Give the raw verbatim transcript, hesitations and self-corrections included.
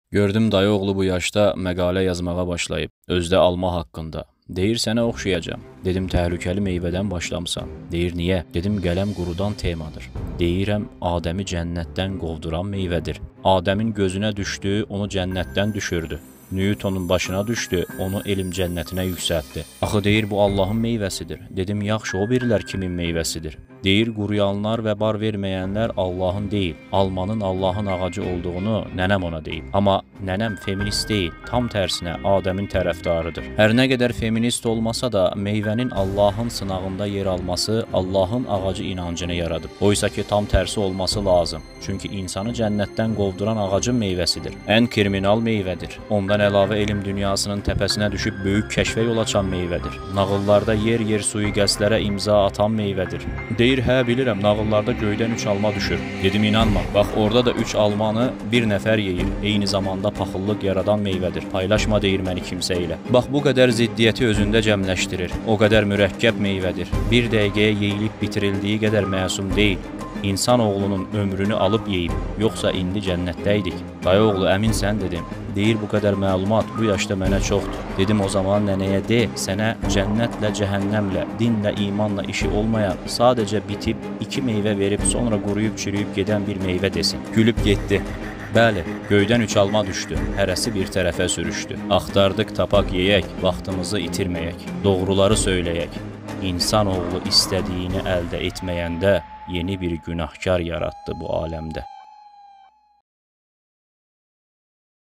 Gördüm dayı oğlu bu yaşda məqalə yazmağa başlayıb, özdə alma haqqında. Deyir sənə oxşayacağam. Dedim təhlükəli meyvədən başlamısan. Deyir niyə? Dedim qələm qurudan temadır. Deyirəm Adəmi cənnətdən qovduran meyvədir. Adəmin gözünə düşdü, onu cənnətdən düşürdü. Newtonun başına düşdü, onu elm cənnətinə yüksəltdi. Axı deyir bu Allahın meyvəsidir. Dedim yaxşı o birilər kimin meyvəsidir? Deyir quruyanlar və bar verməyənlər Allahın deyil, almanın Allahın ağacı olduğunu nənəm ona deyib. Amma nənəm feminist deyil, tam tərsinə Adəmin tərəfdarıdır. Hər nə qədər feminist olmasa da meyvənin Allahın sınağında yer alması Allahın ağacı inancını yaradıb. Oysa ki tam tərsi olması lazım. Çünki insanı cənnətdən qovduran ağacın meyvəsidir. Ən kriminal meyvədir. Ondan əlavə elm dünyasının təpəsinə düşüb böyük kəşfə yol açan meyvədir. Nağıllarda yer-yer sui-qəsdlərə imza atan meyvədir. Deyir, hə bilirəm, nağıllarda göydən üç alma düşür. Dedim, inanma, bax orada da üç almanı bir nəfər yeyir. Eyni zamanda paxıllıq yaradan meyvədir. Paylaşma deyir məni kimsə ilə. Bax bu qədər ziddiyyəti özündə cəmləşdirir. O qədər mürəkkəb meyvədir. Bir dəqiqəyə yeyilib bitirildiyi qədər məsum deyil. İnsanoğlunun ömrünü alıb yeyib, yoxsa indi cənnətdəydik. Dayı oğlu, əminsən dedim. Deyir, bu qədər məlumat bu yaşda mənə çoxdur. Dedim, o zaman nənəyə de, sənə cənnətlə, cəhənnəmlə, dinlə, imanla işi olmayan, sadəcə bitib, iki meyvə verib, sonra quruyub, çürüyüb gedən bir meyvə desin. Gülüb getdi. Bəli, göydən üç alma düşdü, hərəsi bir tərəfə sürüşdü. Axtardıq, tapaq yeyək, vaxtımızı itirməyək, doğruları söyləyək. İnsanoğlu istədiyini əldə etməyəndə yeni bir günahkar yaratdı bu aləmdə.